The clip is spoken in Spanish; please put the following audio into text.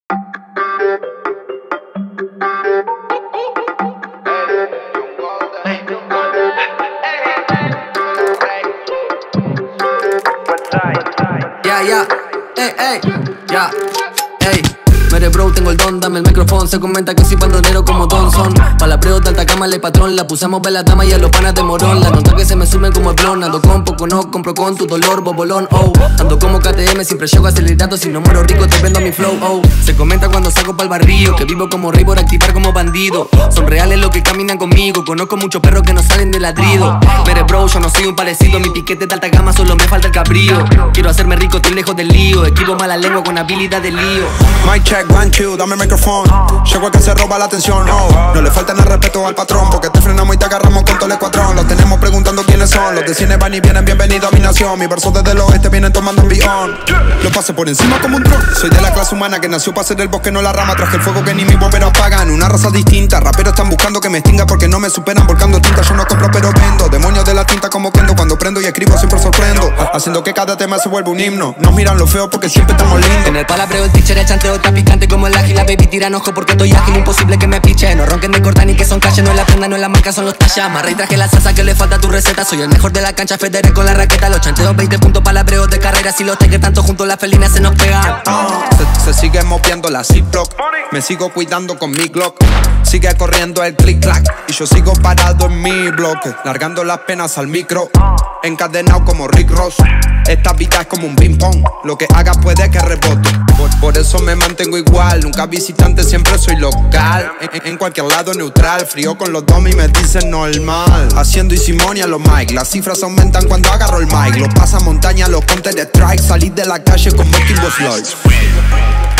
Mere bro, tengo el don, dame el micrófono. Se comenta que soy pandronero como Donson. Palabreo de Altacama, le patrón. La pusamos ve la dama y a los panas de morón. La nota que se me suben como el blon. Ando con poco, no compro con tu dolor, bobolón, oh. Ando como KTM, siempre llego acelerado. Si no muero rico, te vendo mi flow, oh. Se comenta cuando salgo pa'l barrio que vivo como rey por activar como bandido. Son reales los que caminan conmigo. Conozco muchos perros que no salen de ladrido. Mere bro, yo no soy un parecido. Mi piquete de alta gama, solo me falta el cabrío. Quiero hacerme rico, estoy lejos del lío. Equipo mala lengua con habilidad de lío. Mic check, 1, 2, dame el micrófono. Llego a que se roba la atención, oh. No le faltan el respeto al patrón, porque te frenamos y te agarramos con todo el escuadrón. Los tenemos preguntando quiénes son. Los de cine van y vienen, bienvenido a mi nación. Mis versos desde el oeste vienen tomando envión. Lo pasé por encima como un tron. Soy de la clase humana que nació para ser el bosque, no la rama. Traje el fuego que ni mis bomberos apagan. Una raza distinta, raperos están buscando que me extinga porque no me superan volcando tinta. Yo no compro pero vendo, demonios de la tinta como Kendo. Cuando prendo y escribo siempre sorprendo, haciendo que cada tema se vuelva un himno. Nos miran lo feo porque siempre estamos lindos. En el palabreo el teacher, el chanteo está picante como el ágil. La baby tira enojo porque estoy ágil, imposible que me piche. No ronquen de cortar ni que son calle, no es la prenda, no es la marca, son los tallas. Marra y traje la salsa que le falta a tu receta. Soy el mejor de la cancha, Federer con la raqueta. Los chanteos 20 puntos, palabreos de carrera. Si los que tanto juntos las felinas se nos pegan. Se sigue moviendo la Ziploc. Me sigo cuidando con mi Glock. Sigue corriendo el click-clack y yo sigo parado en mi bloque, largando las penas al micro, encadenado como Rick Ross. Esta vida es como un ping-pong, lo que haga puede que rebote. Por eso me mantengo igual, nunca visitante, siempre soy local. En cualquier lado neutral, frío con los domis y me dicen normal. Haciendo y Simón y a los Mike, las cifras aumentan cuando agarro el mic. Los pasa montaña, los counter strike, salir de la calle con Monkey Boss Light.